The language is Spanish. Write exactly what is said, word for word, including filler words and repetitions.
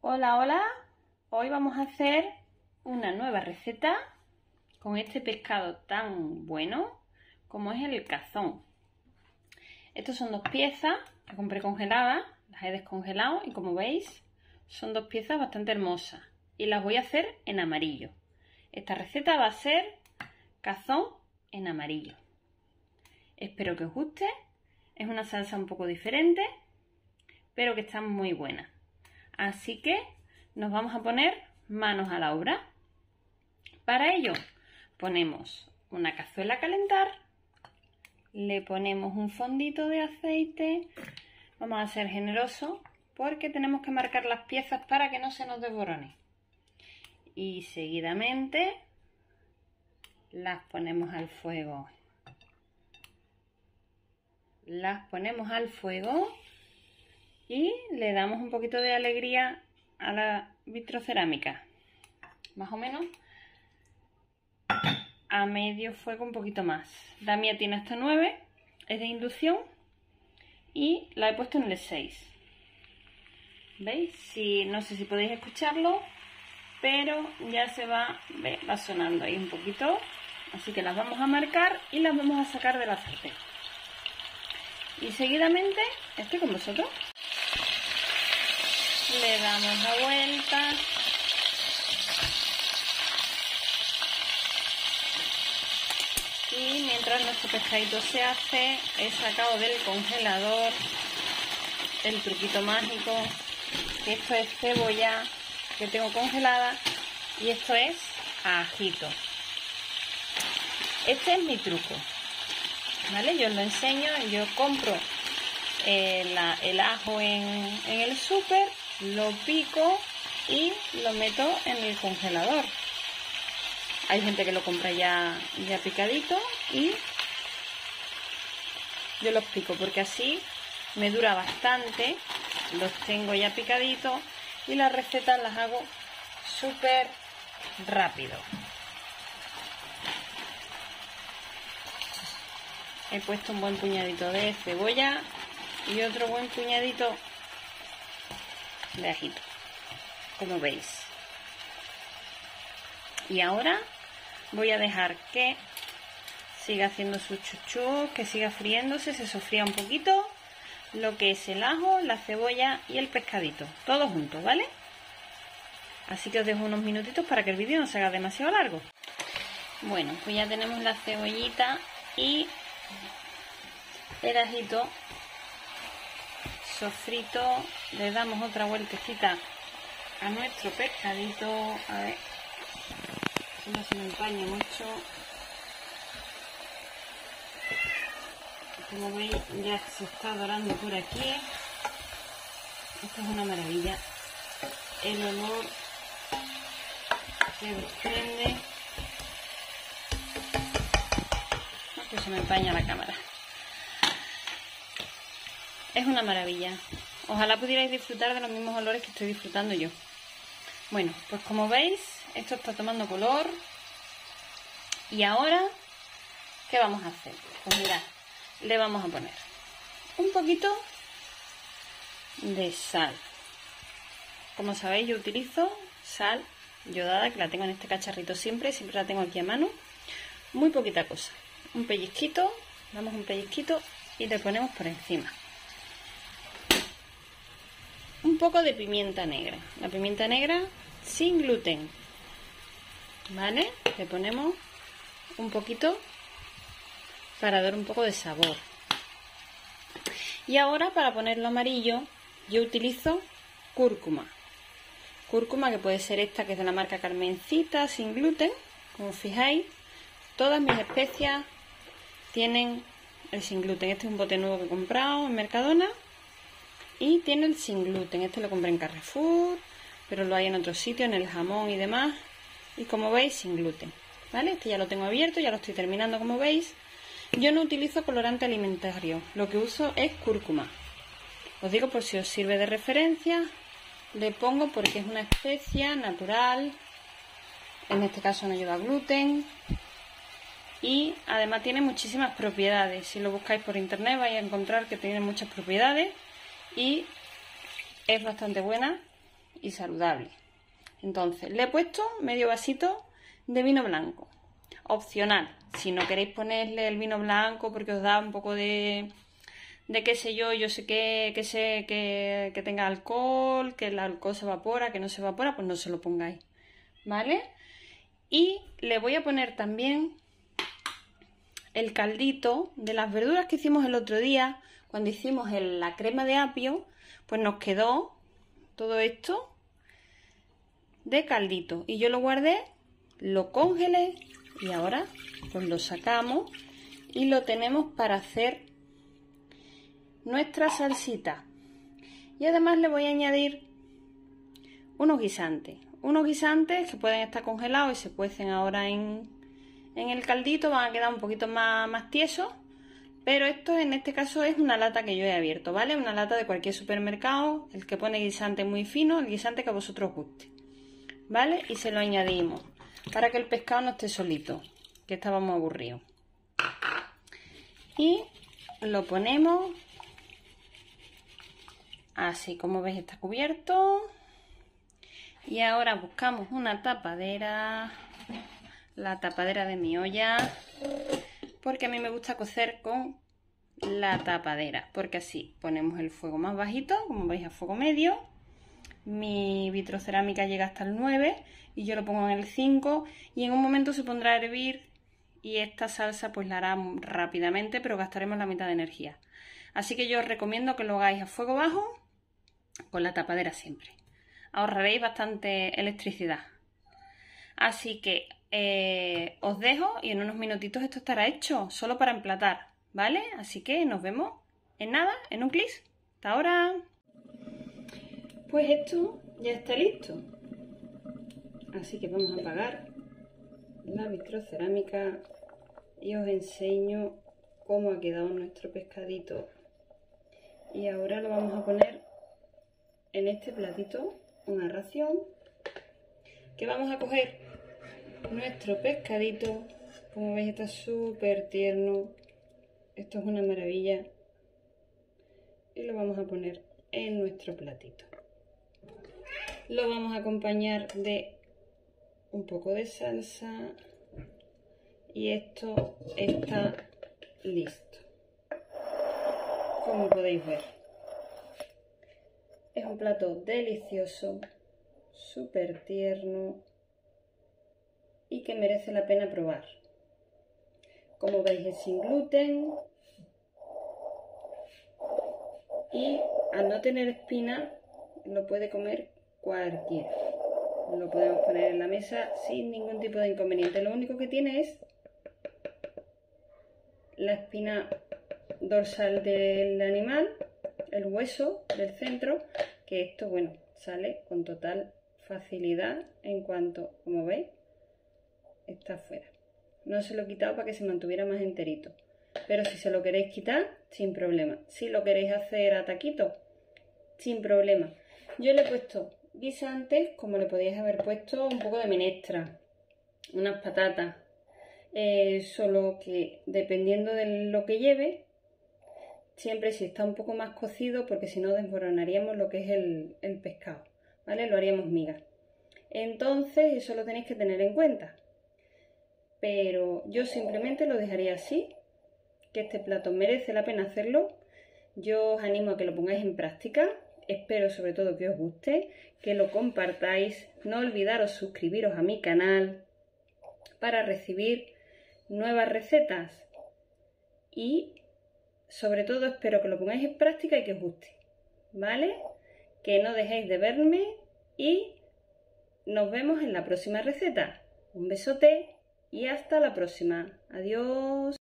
Hola, hola, hoy vamos a hacer una nueva receta con este pescado tan bueno como es el cazón. Estos son dos piezas que compré congeladas, las he descongelado y como veis son dos piezas bastante hermosas y las voy a hacer en amarillo. Esta receta va a ser cazón en amarillo. Espero que os guste, es una salsa un poco diferente, pero que está muy buena. Así que nos vamos a poner manos a la obra. Para ello ponemos una cazuela a calentar, le ponemos un fondito de aceite, vamos a ser generosos porque tenemos que marcar las piezas para que no se nos desborone. Y seguidamente las ponemos al fuego. Las ponemos al fuego y le damos un poquito de alegría a la vitrocerámica. Más o menos a medio fuego, un poquito más. La mía tiene hasta nueve, es de inducción y la he puesto en el seis. ¿Veis? Si, no sé si podéis escucharlo, pero ya se va, ve, va sonando ahí un poquito. Así que las vamos a marcar y las vamos a sacar de la sartén. Y seguidamente, estoy con vosotros, le damos la vuelta y mientras nuestro pescadito se hace, he sacado del congelador el truquito mágico, que esto es cebolla que tengo congelada y esto es ajito. Este es mi truco, ¿vale? Yo os lo enseño, yo compro el, el ajo en, en el súper, lo pico y lo meto en el congelador. Hay gente que lo compra ya, ya picadito y yo los pico porque así me dura bastante, los tengo ya picaditos y las recetas las hago súper rápido. He puesto un buen puñadito de cebolla y otro buen puñadito de ajito, como veis. Y ahora voy a dejar que siga haciendo su chuchú, que siga friéndose, se sofría un poquito lo que es el ajo, la cebolla y el pescadito, todos juntos, ¿vale? Así que os dejo unos minutitos para que el vídeo no se haga demasiado largo. Bueno, pues ya tenemos la cebollita y el ajito sofrito. Le damos otra vueltecita a nuestro pescadito, a ver si no se me empaña mucho. Como veis ya se está dorando por aquí. Esto es una maravilla, el olor que desprende. No, que se me empaña la cámara. Es una maravilla. Ojalá pudierais disfrutar de los mismos olores que estoy disfrutando yo. Bueno, pues como veis, esto está tomando color. Y ahora, ¿qué vamos a hacer? Pues mirad, le vamos a poner un poquito de sal. Como sabéis, yo utilizo sal yodada, que la tengo en este cacharrito siempre, siempre la tengo aquí a mano. Muy poquita cosa. Un pellizquito, damos un pellizquito y le ponemos por encima. Un poco de pimienta negra, la pimienta negra sin gluten, ¿vale? Le ponemos un poquito para dar un poco de sabor. Y ahora para ponerlo amarillo yo utilizo cúrcuma. Cúrcuma que puede ser esta que es de la marca Carmencita, sin gluten, como fijáis. Todas mis especias tienen el sin gluten. Este es un bote nuevo que he comprado en Mercadona. Y tiene el sin gluten, este lo compré en Carrefour, pero lo hay en otros sitios, en el jamón y demás. Y como veis, sin gluten, ¿vale? Este ya lo tengo abierto, ya lo estoy terminando, como veis. Yo no utilizo colorante alimentario, lo que uso es cúrcuma. Os digo por si os sirve de referencia, le pongo porque es una especia natural, en este caso no lleva gluten. Y además tiene muchísimas propiedades, si lo buscáis por internet vais a encontrar que tiene muchas propiedades. Y es bastante buena y saludable. Entonces, le he puesto medio vasito de vino blanco. Opcional, si no queréis ponerle el vino blanco porque os da un poco de, de qué sé yo, yo sé que, que, sé que, que tenga alcohol, que el alcohol se evapora, que no se evapora, pues no se lo pongáis, ¿vale? Y le voy a poner también el caldito de las verduras que hicimos el otro día, cuando hicimos el, la crema de apio, pues nos quedó todo esto de caldito. Y yo lo guardé, lo congelé y ahora pues lo sacamos y lo tenemos para hacer nuestra salsita. Y además le voy a añadir unos guisantes. Unos guisantes que pueden estar congelados y se cuecen ahora en, en el caldito, van a quedar un poquito más, más tiesos. Pero esto en este caso es una lata que yo he abierto, ¿vale? Una lata de cualquier supermercado, el que pone guisante muy fino, el guisante que a vosotros os guste, ¿vale? Y se lo añadimos para que el pescado no esté solito, que estábamos aburridos. Y lo ponemos así, como veis está cubierto. Y ahora buscamos una tapadera, la tapadera de mi olla, porque a mí me gusta cocer con la tapadera, porque así ponemos el fuego más bajito, como veis a fuego medio. Mi vitrocerámica llega hasta el nueve y yo lo pongo en el cinco y en un momento se pondrá a hervir y esta salsa pues la hará rápidamente, pero gastaremos la mitad de energía. Así que yo os recomiendo que lo hagáis a fuego bajo con la tapadera siempre. Ahorraréis bastante electricidad. Así que eh, os dejo y en unos minutitos esto estará hecho, solo para emplatar, ¿vale? Así que nos vemos en nada, en un clic. Hasta ahora. Pues esto ya está listo. Así que vamos a apagar la vitrocerámica y os enseño cómo ha quedado nuestro pescadito. Y ahora lo vamos a poner en este platito, una ración, que vamos a coger nuestro pescadito. Como veis está súper tierno, esto es una maravilla, y lo vamos a poner en nuestro platito. Lo vamos a acompañar de un poco de salsa y esto está listo. Como podéis ver, es un plato delicioso, súper tierno y que merece la pena probar. Como veis es sin gluten y al no tener espina lo puede comer cualquiera. Lo podemos poner en la mesa sin ningún tipo de inconveniente. Lo único que tiene es la espina dorsal del animal, el hueso del centro, que esto, bueno, sale con total facilidad en cuanto, como veis, está fuera. No se lo he quitado para que se mantuviera más enterito, pero si se lo queréis quitar, sin problema. Si lo queréis hacer a taquito, sin problema. Yo le he puesto guisantes, como le podíais haber puesto un poco de menestra, unas patatas, eh, solo que dependiendo de lo que lleve, siempre si está un poco más cocido, porque si no desmoronaríamos lo que es el, el pescado, ¿vale? Lo haríamos migas. Entonces eso lo tenéis que tener en cuenta. Pero yo simplemente lo dejaría así, que este plato merece la pena hacerlo. Yo os animo a que lo pongáis en práctica. Espero sobre todo que os guste, que lo compartáis. No olvidaros suscribiros a mi canal para recibir nuevas recetas. Y sobre todo espero que lo pongáis en práctica y que os guste, ¿vale? Que no dejéis de verme y nos vemos en la próxima receta. Un besote y hasta la próxima. Adiós.